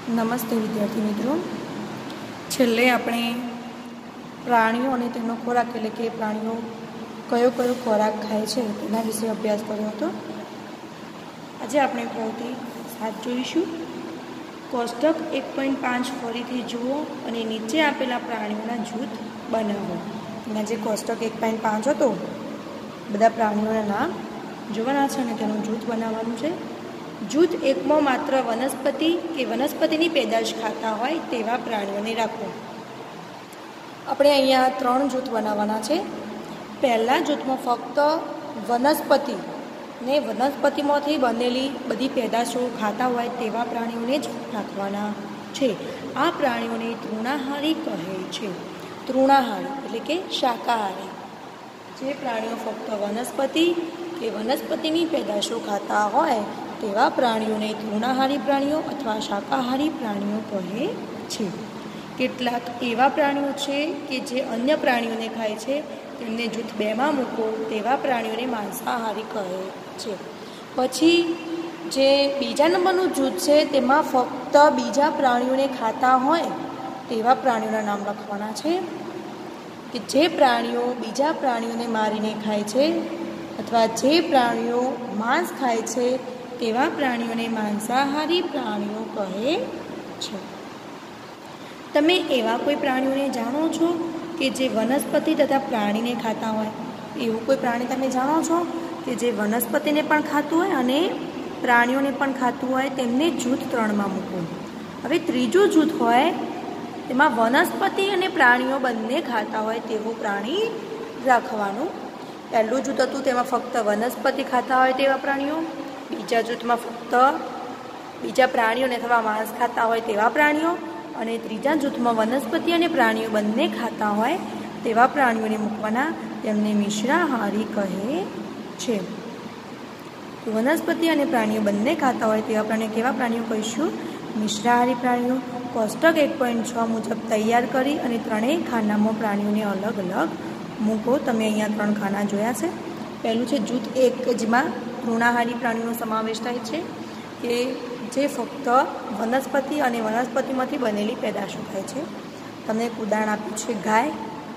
નમસ્તે વિદ્યાર્થી મિત્રો, છેલ્લે આપણે પ્રાણીઓ અને તેનો ખોરાક એટલે કે પ્રાણીઓ કયો કયો ખોરાક ખાય છે તેના વિશે અભ્યાસ કર્યો હતો. આજે આપણે પ્રવૃત્તિ 7 જોઈશું. કોષ્ટક 1.5 ફરીથી જુઓ અને નીચે આપેલા પ્રાણીઓના જૂથ બનાવો. એના જે કોષ્ટક 1.5 હતો બધા પ્રાણીઓના નામ જોવાના છે અને તેનું જૂથ બનાવવાનું છે. જૂથ 1માં માત્ર વનસ્પતિ કે વનસ્પતિની પેદાશ ખાતા હોય તેવા પ્રાણીઓને રાખો. આપણે અહીંયા 3 જૂથ બનાવવાના છે. પહેલા જૂથમાં ફક્ત વનસ્પતિ ને વનસ્પતિમાંથી બનેલી બધી પેદાશો ખાતા હોય તેવા પ્રાણીઓને જ રાખવાના છે. આ પ્રાણીઓને તૃણાહારી કહે છે. તૃણાહારી એટલે કે શાકાહારી. જે પ્રાણીઓ ફક્ત વનસ્પતિ કે વનસ્પતિની પેદાશો ખાતા હોય તેવા પ્રાણીઓને તૃણાહારી પ્રાણીઓ અથવા શાકાહારી પ્રાણીઓ કહે છે. કેટલાક એવા પ્રાણીઓ છે કે જે અન્ય પ્રાણીઓને ખાય છે, તેમને જૂથ 2માં મૂકો તેવા પ્રાણીઓને માંસાહારી કહે છે. પછી જે બીજા નંબરનું જૂથ છે તેમાં ફક્ત બીજા પ્રાણીઓને ખાતા હોય તેવા પ્રાણીઓના નામ લખવાના છે. કે જે પ્રાણીઓ બીજા પ્રાણીઓને મારીને ખાય છે અથવા જે પ્રાણીઓ માંસ ખાય છે તેવા પ્રાણીઓને માંસાહારી પ્રાણીઓ કહે છે. તમે એવા કોઈ પ્રાણીઓને જાણો છો કે જે વનસ્પતિ તથા પ્રાણીને ખાતા હોય? એવું કોઈ પ્રાણી તમે જાણો છો કે જે વનસ્પતિને પણ ખાતું હોય અને પ્રાણીઓને પણ ખાતું હોય? તેમને જૂથ 3માં મૂકો. હવે ત્રીજું જૂથ હોય તેમાં વનસ્પતિ અને પ્રાણીઓ બંને ખાતા હોય તેવું પ્રાણી રાખવાનું. પહેલું જૂથ હતું તેમાં ફક્ત વનસ્પતિ ખાતા હોય તેવા પ્રાણીઓ. બીજા જૂથમાં ફક્ત બીજા પ્રાણીઓને અથવા માંસ ખાતા હોય તેવા પ્રાણીઓ. અને ત્રીજા જૂથમાં વનસ્પતિ અને પ્રાણીઓ બંને ખાતા હોય તેવા પ્રાણીઓને મૂકવાના. તેમને મિશ્રાહારી કહે છે. વનસ્પતિ અને પ્રાણીઓ બંને ખાતા હોય તેવા પ્રાણીઓ કેવા પ્રાણીઓ કહીશું? મિશ્રાહારી પ્રાણીઓ. કોષ્ટક 1.6 મુજબ તૈયાર કરી અને 3 ખાનામાં પ્રાણીઓને અલગ અલગ મૂકો. તમે અહીંયા 3 ખાના જોયા છે. પહેલું છે જૂથ 1, જેમાં તૃણાહારી પ્રાણીઓનો સમાવેશ થાય છે કે જે ફક્ત વનસ્પતિ અને વનસ્પતિમાંથી બનેલી પેદાશો ખાય છે. તમને એક ઉદાહરણ આપ્યું છે ગાય,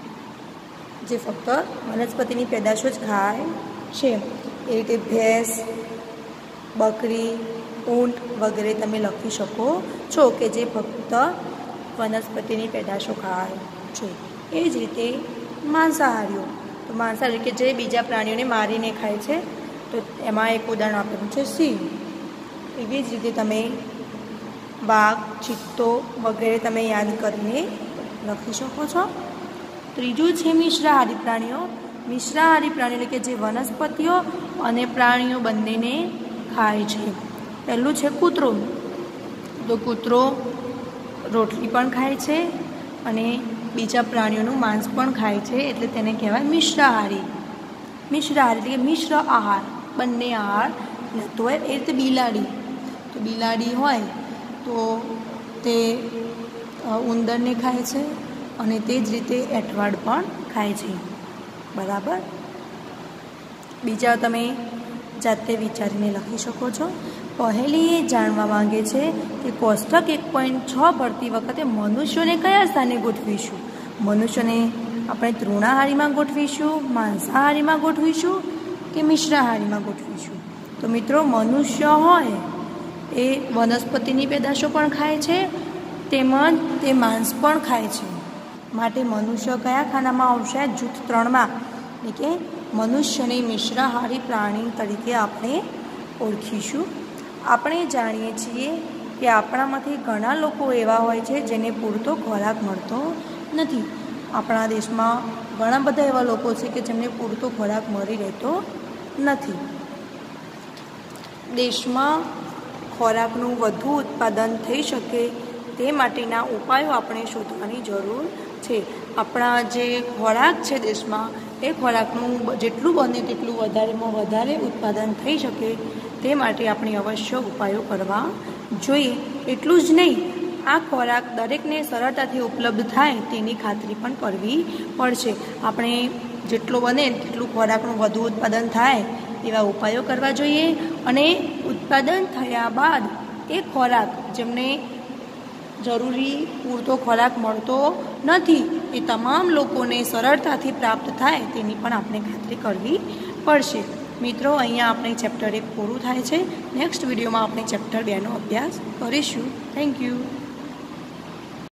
જે ફક્ત વનસ્પતિની પેદાશો જ ખાય છે. એ રીતે ભેંસ, બકરી, ઊંટ વગેરે તમે લખી શકો છો કે જે ફક્ત વનસ્પતિની પેદાશો ખાય છે. એ જ રીતે માંસાહારીઓ, તો માંસાહારી કે જે બીજા પ્રાણીઓને મારીને ખાય છે, તો એમાં એક ઉદાહરણ આપેલું છે સિંહ. એવી જ રીતે તમે વાઘ, ચિત્તો વગેરે તમે યાદ કરીને લખી શકો છો. ત્રીજું છે મિશ્રાહારી પ્રાણીઓ. મિશ્રાહારી પ્રાણીઓ એટલે કે જે વનસ્પતિઓ અને પ્રાણીઓ બંનેને ખાય છે. પહેલું છે કૂતરો. તો કૂતરો રોટલી પણ ખાય છે અને બીજા પ્રાણીઓનું માંસ પણ ખાય છે, એટલે તેને કહેવાય મિશ્રાહારી. મિશ્રાહારી એટલે કે મિશ્ર આહાર, બંને આહાર લેતો હોય. એ રીતે બિલાડી, તો બિલાડી હોય તો તે ઉંદરને ખાય છે અને તે જ રીતે એઠવાડ પણ ખાય છે. બરાબર. બીજા તમે જાતે વિચારીને લખી શકો છો. પહેલી એ જાણવા માંગે છે કે કોષ્ટક 1.6 ભરતી વખતે મનુષ્યોને કયા સ્થાને ગોઠવીશું? મનુષ્યને આપણે તૃણાહારીમાં ગોઠવીશું, માંસાહારીમાં ગોઠવીશું કે મિશ્રાહારીમાં ગોઠવીશું? તો મિત્રો, મનુષ્ય હોય એ વનસ્પતિની પેદાશો પણ ખાય છે તેમજ તે માંસ પણ ખાય છે. માટે મનુષ્ય કયા ખાનામાં આવશે? જૂથ 3માં. એટલે કે મનુષ્યને મિશ્રાહારી પ્રાણી તરીકે આપણે ઓળખીશું. આપણે જાણીએ છીએ કે આપણામાંથી ઘણા લોકો એવા હોય છે જેને પૂરતો ખોરાક મળતો નથી. આપણા દેશમાં ઘણા બધા એવા લોકો છે કે જેમને પૂરતો ખોરાક મળી રહેતો નથી. દેશમાં ખોરાકનું વધુ ઉત્પાદન થઈ શકે તે માટેના ઉપાયો આપણે શોધવાની જરૂર છે. આપણા જે ખોરાક છે દેશમાં, એ ખોરાકનું જેટલું બને તેટલું વધારેમાં વધારે ઉત્પાદન થઈ શકે તે માટે આપણે અવશ્ય ઉપાયો કરવા જોઈએ. એટલું જ નહીં, આ ખોરાક દરેકને સરળતાથી ઉપલબ્ધ થાય તેની ખાતરી પણ કરવી પડશે. આપણે જેટલું બને તેટલું ખોરાકનું વધુ ઉત્પાદન થાય એવા ઉપાયો કરવા જોઈએ. અને ઉત્પાદન થયા બાદ એ ખોરાક જેમને જરૂરી પૂરતો ખોરાક મળતો નથી, એ તમામ લોકોને સરળતાથી પ્રાપ્ત થાય તેની પણ આપણે ખાતરી કરવી પડશે. મિત્રો, અહીંયા આપણે ચેપ્ટર 1 પૂરું થાય છે. નેક્સ્ટ વિડીયોમાં આપણે ચેપ્ટર 2નો અભ્યાસ કરીશું. Thank you.